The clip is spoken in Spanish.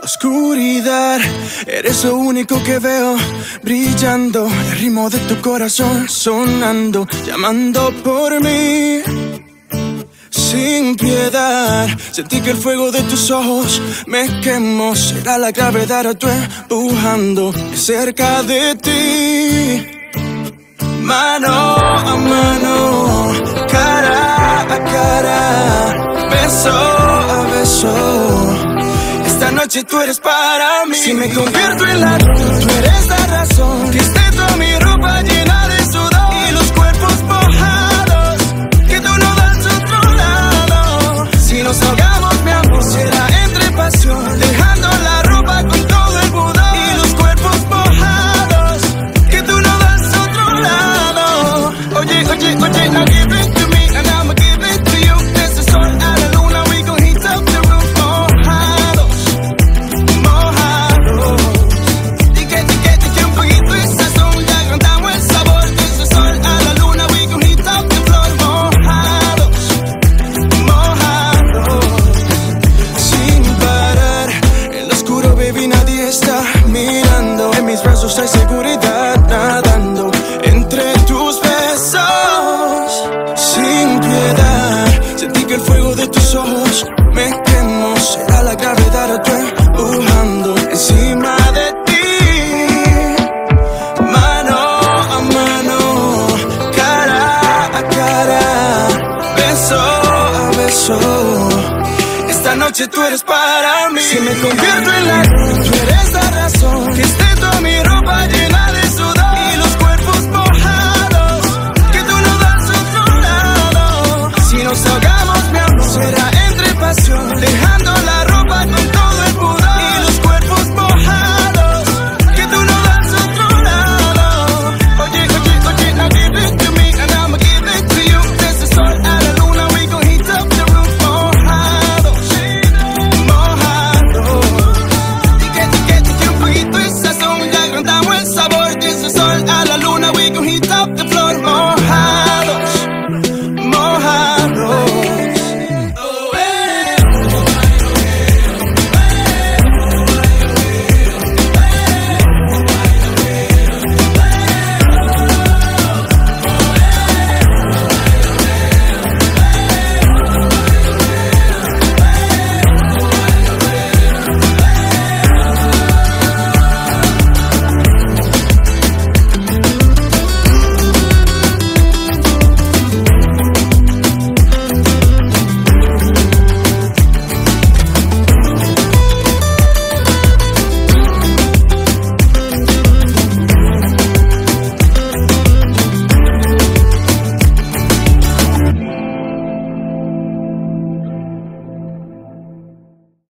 oscuridad, eres lo único que veo brillando. El ritmo de tu corazón sonando, llamando por mí. Sin piedad, sentí que el fuego de tus ojos me quemó. Será la gravedad a tu empujando cerca de ti. Mano a mano, cara a cara, beso a beso. Esta noche tú eres para mí. Si me convierto en la luz, tú eres la razón. Que esté toda mi ropa llena de sudor y los cuerpos mojados, que tú no das otro lado. Si nos ahogamos, mi amor, será entre pasión, dejando la ropa con todo el pudor y los cuerpos mojados, que tú no das otro lado. Oye, oye, oye, now give it to me and I'ma give it to you. Desde el sol a la luna, we gon' heat up the room. Hay seguridad nadando entre tus besos. Sin piedad, sentí que el fuego de tus ojos me quemó. Será la gravedad a tu empujando encima de ti. Mano a mano, cara a cara, beso a beso. Esta noche tú eres para mí. Si me convierto en la luz, tú eres la razón. Que esté toda mi ropa llena